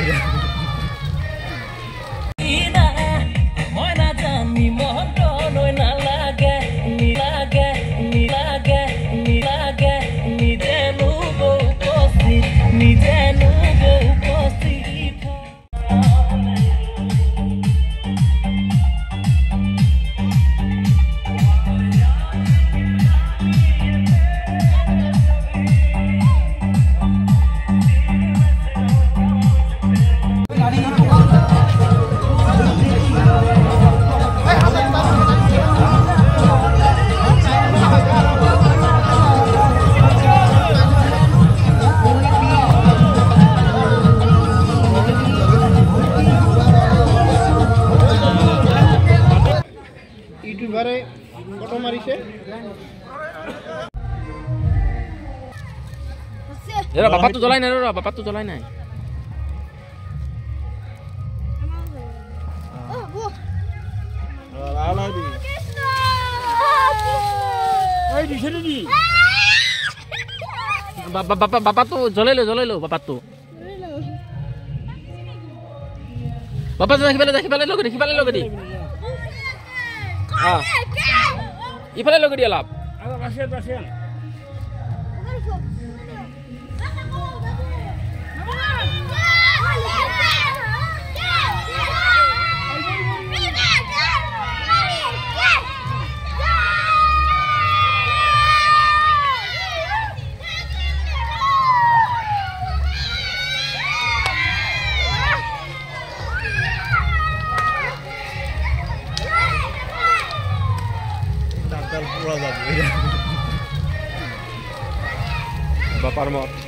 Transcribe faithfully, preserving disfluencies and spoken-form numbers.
ইউটিউবারে photo মারিছে এরা বাবা তো জ্বলাই নাই রে বাবা তো জ্বলাই নাই ওই দিছে দি বাবা বাবা বাবা তো জ্বলাইলো জ্বলাইলো বাবা তো বাবা দেখি পেলে দেখি পেলে লগে দেখি পেলে লগে দি হ্যাঁ ইফালে লগে দি অলপ আগা পাশে পাশে বাপার মত